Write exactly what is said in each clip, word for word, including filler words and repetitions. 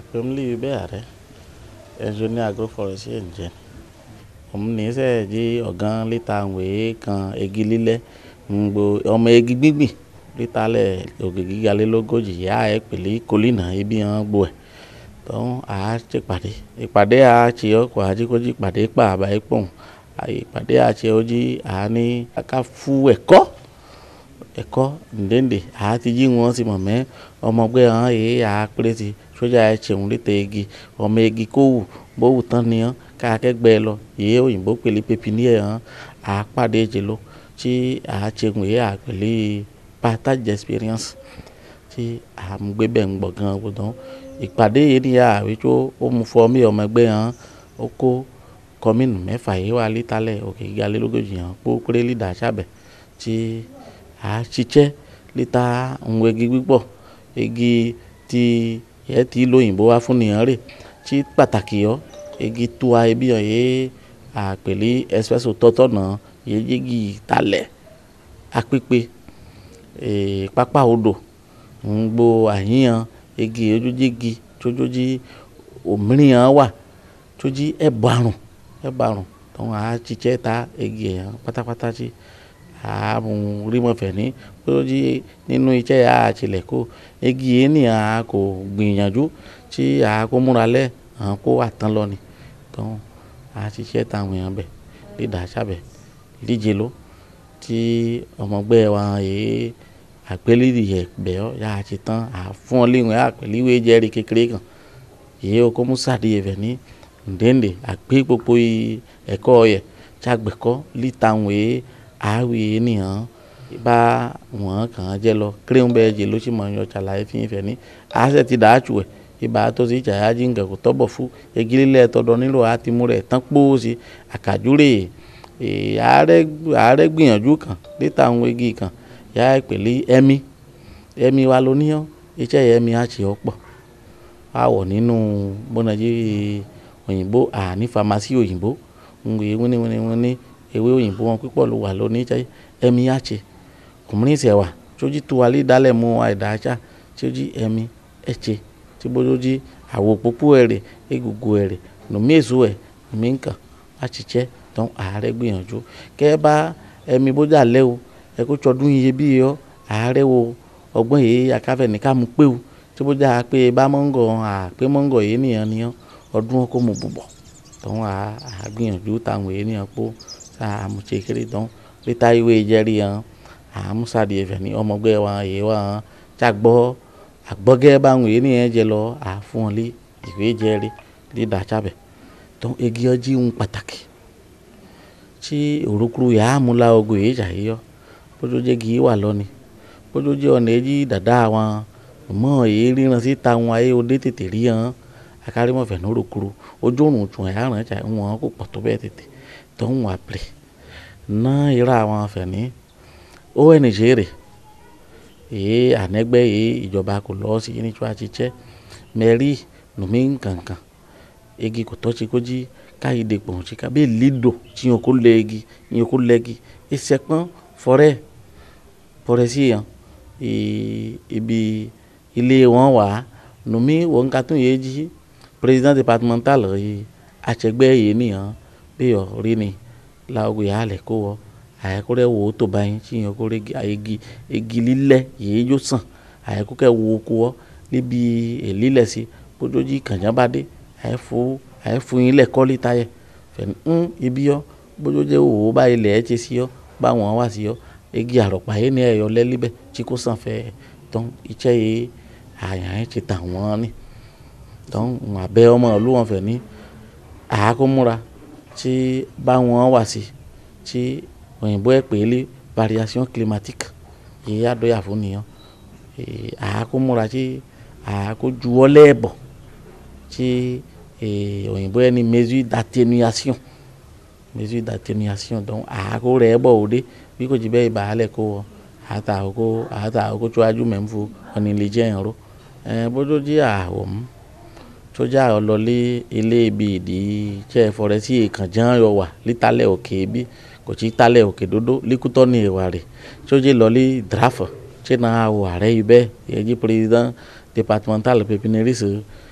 Pemli beare engineer agroforestry engine. Om ní sẹ́ jí ọ̀gán líta wèé kan egi lílẹ̀ ngbo ọmọ egi gbígbìn líta lẹ̀ ògè gíga lé lógójì yá ẹ̀ pèlè kólínà ibi hàn gbo ẹ̀. Tọ́n a ṣe ìpàdé ìpàdé a ṣe ọkọ̀ ajíkójí ìpàdé pa àbá ìpọ̀n ìpàdé a ṣe ojí a ní ká fú ẹ̀kọ́ ẹ̀kọ́ ǹdẹ́ǹdẹ́ a ti jí wọn sí mọ̀ mẹ́ ọmọgbẹ́ hàn yìí a péré ti sójà ẹ̀ ṣeun létè igi ọmọ igi kó wù bó wù tán ni hàn ká kẹ́gbẹ́ lọ yìí òyìnbó pèlè pépiniẹ̀ hàn a pàdé jẹ lọ tí a ṣeun yìí a pèlè partage experience tí a mú gbé bẹ́ẹ̀ ń gbọ̀ gan gbọdọ̀ ìpàdé yìí ni a wí tó ó mú fọ́ mí ọmọ ẹgbẹ́ hàn ó kó kọ́mínù mẹ́fà yìí wà lítalẹ̀ òkè gíga lé lógójì hàn pó péré lídà sábẹ̀ tí a ṣiṣẹ́ líta ń igi gbígbọ̀ igi tí yẹ ti lóyìnbó wá fún nìyẹn rè tí pàtàkì yọ igi tó a ibi hàn yìí a pèlè espresso tọ́tọ̀ náà yìí jígi talẹ̀ apípé pápá odò ń gbó àyíyan igi ojójígi tójójí òmìniran wà tójí ẹ̀bọ̀ àrùn ẹ̀bọ̀ àrùn tó ń a ṣiṣẹ́ ta igi ẹ̀yàn pátápátá tí a mú rímọ̀fẹ́ ní tójí nínú iṣẹ́ a ṣẹlẹ̀ kó igi yìí ni a kò gbìyànjú tí a kó múra lẹ́ hàn kó wà tán lọ ni tó a ṣiṣẹ́ ta àwọn èèyàn bẹ̀ lídà sábẹ̀ líje ló tí ọmọgbẹ́ wa yìí àpèlìdì yẹ bẹ́ẹ̀ yà á ti tán à fún ọ léwọ̀n àpèlìwé jẹ́rìí kékeré kan yìí ó kó musa di ẹ̀fẹ̀ ní ǹdẹ́ǹdẹ́ àgbé gbogbo ẹ̀kọ́ yẹ ṣàgbẹ̀kọ́ lítawọn yìí àwì ènìyàn bá wọn kàn án jẹ́ lọ kéréhùn bẹ́ẹ̀ jẹ́ ló sì mọ̀ ọ́n ṣàlàyé fi ìfẹ́ ní àṣẹ ti dàájú ẹ̀ ibà tó ti ṣàyà jí nǹkan kò tọ́bọ̀ fún egi lílẹ̀ tọdọ nílò àti mú rẹ̀ tán pósí àkàjúrè ààrẹ gbìyànjú kan líta àwọn igi kan yà ìpèlè ẹ̀mí ẹ̀mí wa ló níyàn iṣẹ́ ẹ̀mí á ṣe ọ̀pọ̀ a wọ̀ nínú bọ́nàjí òyìnbó àní famasi òyìnbó ń wé wíníwíníwíní ewé òyìnbó wọn pípọ̀ ló wà lóní iṣẹ́ ẹ̀mí á ṣe kùmùrín ìṣẹ̀wà tójí tó wálé dálẹ̀ mú àìdáṣà tójí ẹ̀mí ẹ̀ ṣe tí bójójí àwọ̀ òpópó ẹ̀rẹ̀ egungun ẹ̀rẹ̀ nùmí èso ẹ̀ nùmí nǹkan á ṣiṣẹ́ tán ààrẹ gbìyànjú kẹ́ bá ẹ̀mí bójà lẹ́wọ̀ ẹ kó tsọdún iye bí yọ ààrẹ wo ọgbọ́n yìí akáfẹ́ ní ká mú pé o tí bó dáa pé bá mọ́ngọ̀ àpé mọ́ngọ̀ yìí nìyẹn nìyẹn ọdún kó mú bùbọ̀ tán àgbìyànjú táwọn yìí nìyẹn pọ̀ tá a mú ṣe kéré tán pété ìwé ìjẹ́rìí hàn àmúṣàdì ẹ̀fẹ̀ ní ọmọgbẹ́ wa yìí wà hàn ṣàgbọ́ àgbọ́gẹ́ báwọn yìí nìyẹn jẹ lọ àfún ọ lé ìwé ìjẹ́rìí dídà sábẹ̀ tán egi ọjí ń pàtàkì tí òrùkúrú yà á mú la ogo yìí ṣàyíyọ bójú jẹ́ kí wà lọ́ni bójú jẹ́ ọ̀nà èjì dàda àwọn mọ̀ èyí ríran sí ta wọn ayé òde tètè rí hàn akárímọ̀fẹ́ ní òrùkúrú ojú òrùn tún ẹ̀ àrùn ẹ̀ṣà wọn kò pọ̀ tó bẹ́ẹ̀ tètè tó ń wà pèlè ná ìrà àwọn afẹ́ ní ó ẹnì ṣe rè èyí ànẹ́gbẹ́ èyí ìjọba kò lọ́ sí ní tí wàá ṣiṣẹ́ mẹ́rí nùmí nkankan egi kò tọ́ sí kó jí káyìdè pọ̀n sí ká bí lídò tí yẹn kó lẹ́gi yẹn kó lẹ́gi ìṣẹ́pọ́n fọ́rẹ́ fọ́rẹ́ sí yẹn ibi ilé wọn wà nùmí wọn ká tún yé jí président départemental yìí àṣẹgbẹ́ yìí nìyẹn bí ọ̀ rí ni láwùjọ yà á lẹ̀ kó wọ àyẹ̀kọ́ rẹ̀ wò ó tó báyìí tí yẹn kó rẹ̀ egi egi lílẹ̀ yìí yóò sàn àyẹ̀kọ́ kẹ́ wò ó kó wọ́ níbi èlílẹ̀ sí bójójì kànjábádé àyẹ̀fọ́ àyẹ̀fọ́ yín lẹ̀ kọ́ líta yẹ fẹ̀ ń ibi yọ bójójì wò ó báyìí lẹ̀ ẹ́ ṣe sí yọ báwọn wá sí yọ egi àrọ̀pá yìí ní ẹ̀yọ lẹ́líbẹ̀ tí kò sàn fẹ́ tán iṣẹ́ yìí àyàn ẹ̀ ti tà wọ́n ní tán àbẹ́ ọmọ ìlú wọn fẹ̀ ní àákómúra tí báwọn wá sí tí òyìnbó ẹ̀ pè é lé variation climatique yìí àdóyà fún nìyẹn àákómúra tí àákójuwọ́lẹ̀ ẹ̀bọ̀ tí òyìnbó ẹ̀ ní mesure d'atténuation mesure d'atténuation donc àákó rẹ̀ bọ̀ òde bí kò jí bẹ́ẹ̀ ìbàálẹ̀ kó wọ àtà àkókò àtà àkókò tó wájú mẹ́fù ọ̀nì lè jẹ́ ìró bójú jí àwọ̀ mú tó já ọlọ́lé ilé ibi ìdí jẹ́ fọrẹ́ sí ìkànján yọ wà lítalẹ̀ òkè bí kò tí talẹ̀ òkè dódó líkútọ́ ní ìwà rẹ̀ tó jẹ́ lọ́lé draft ṣé náà àwọ̀ ààrẹ yìí bẹ́ẹ̀ yẹ jí président départemental pépiniériste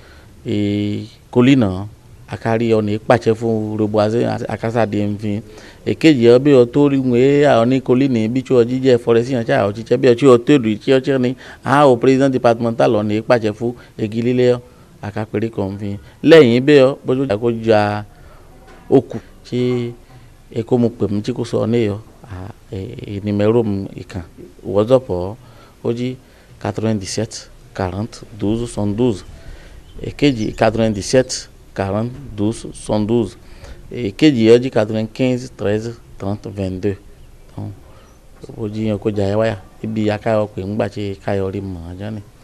kólí náà àkárí ọ̀nà pàṣẹ fún robo akásàdé nfin èkejì ọ bí ọ tó rí wọn àwọn ní kólí ní bí tí ọ jíjẹ fọrẹsì yàn ṣáà ọ jíjẹ bí ọ tí ọ tó èdè tí ọ tí ní àwọn president departmental ọ̀nà pàṣẹ fún egi lílẹ̀ ọ àkápẹ̀rẹ̀ kan nfin lẹ́yìn bẹ́ẹ̀ ọ bójú ìjà kó ja okù tí èkó mu pè mí tí kò sọ ní ọ numéro ìkàn wọ́sọ̀pọ̀ ó jí quatre-vingt-dix-sept quarante douze soixante-douze èkejì quatre-vingt-dix-sept quarante douze soixante-douze èkejì ó jí quatre-vingt-quinze treize trente vingt-deux ó jí yẹn kó jà ẹ wáyà ibi akáyọ̀ pé ńgbà tí káyọ̀ rí mọ̀ ọ́n jẹ́ ni.